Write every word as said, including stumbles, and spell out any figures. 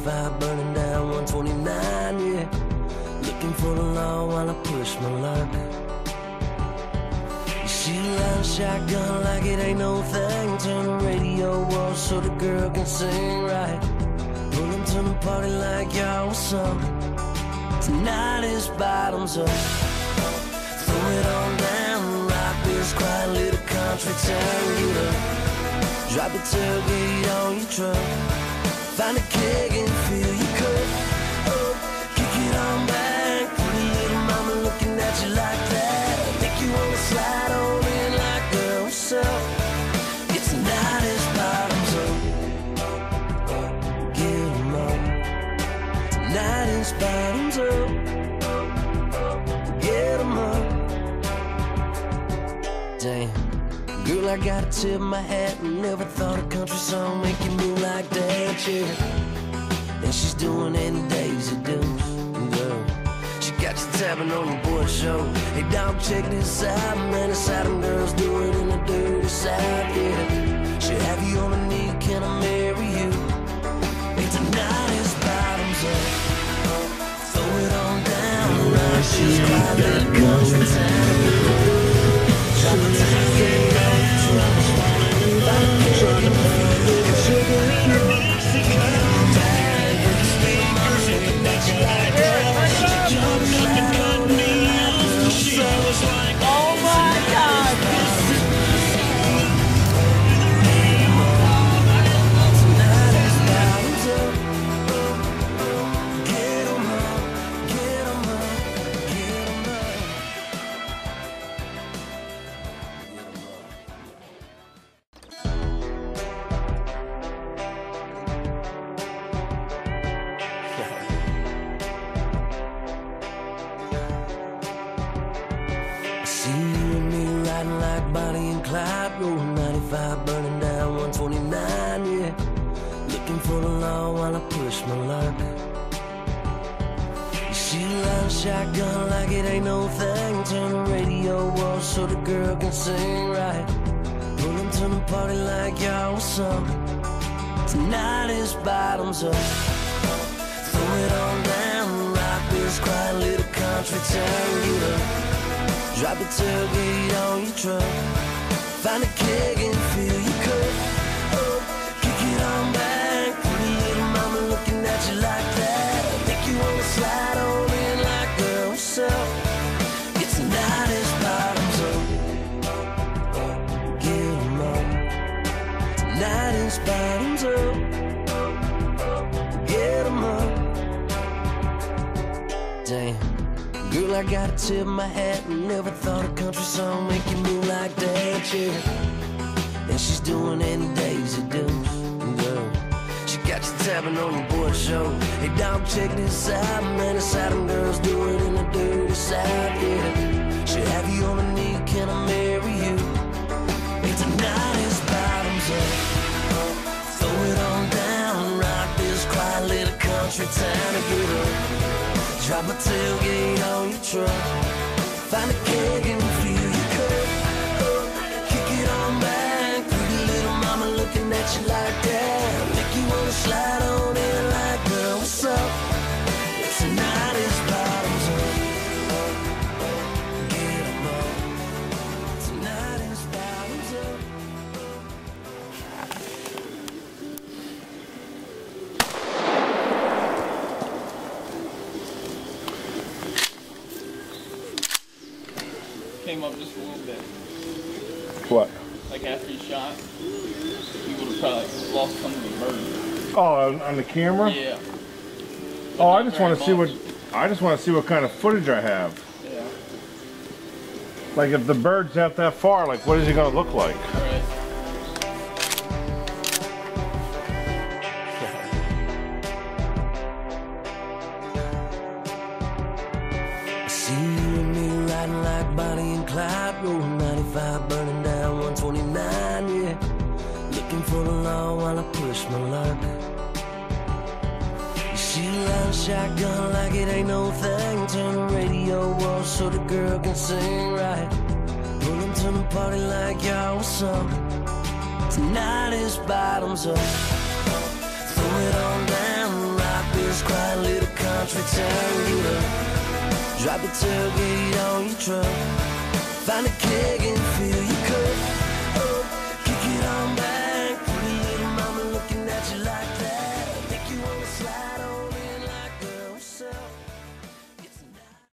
ninety-five burning down one twenty-nine, yeah. Looking for the law while I push my luck. She loves shotgun like it ain't no thing. Turn the radio off so the girl can sing right. Pull them to the party like y'all was up. Tonight is bottoms up. Throw it on down, rock this quiet little country town. Get up, drop the tailgate on your truck. Find a keg and fill your cup. Oh, kick it on back. Pretty little mama looking at you like that. Make you wanna slide on in like girl, what's up? It's tonight is bottoms up. Get 'em up. Tonight is bottoms up. Get 'em up. Damn, girl, I gotta tip my hat and never thought a country song make you move like that, yeah. And she's doing it in Daisy Dukes, girl. She got you tapping on the boy show. Hey, dog, check this out, man. It's how them girls do it in the dirty South, yeah. She'll have you on a knee, can I marry you? Hey, tonight is bottoms up. Throw it on down, right? She's quiet little country town. Drop the tailgate on your truck. Find a keg and fill your sugar. Come back, with the speed, mama looking at you like that. She jump slide on me like girl, so it's like, oh my God. Tonight is bottoms up. Get 'em up, get 'em up, get 'em up. See you and me riding like Bonnie and Clyde, rolling ninety-five, burning down one twenty-nine, yeah. Looking for the law while I push my luck. She loves shotgun like it ain't no thing. Turn the radio off so the girl can sing right. Pull them to the party like y'all was up. Tonight is bottoms up. Throw it on down, rock this quiet little country town. Get up, drop the tailgate on your truck. Find a keg and fill your cup. Oh, kick it on back. Pretty little mama looking at you like that. Make you wanna slide on in like girl, what's up? It's tonight is bottoms up. Get 'em up. Tonight is bottoms up. Get 'em up. Damn, girl, I gotta tip my hat and never thought a country song make you move like that, yeah. And she's doing it in Daisy Dukes, girl. She got you tapping on the boy show. Hey, dog, check this out, man. It's how them girls do it in the dirty South, yeah. She'll have you on a knee, can I marry you? Hey, tonight is bottoms up. Throw it on down, rock this quiet little country town and get up. Drop a tailgate on your truck. Find a keg and fill your cup. Oh, kick it on back. Pretty little mama looking at you like that. Make you wanna slide on in like girl, what's up? Tonight is bottoms up. Get 'em up. Tonight is bottoms up. Came up just a little bit. What? Like after you shot, you would have probably lost some of the burden. Oh, on, on the camera? Yeah. Oh, I just want to see what I just want to see what kind of footage I have. Yeah. Like if the bird's out that far, like what is he gonna look like? All right. See you and me riding like Bonnie and Clyde, rolling ninety-five, burning down one twenty-nine, yeah. Looking for the law while I push my luck. She loves shotgun like it ain't no thing. Turn the radio off so the girl can sing right. Pull them to the party like y'all was up. Tonight is bottoms up. Throw it on down, rock this quiet little country town. You know, drop a tailgate on your truck, find a keg and fill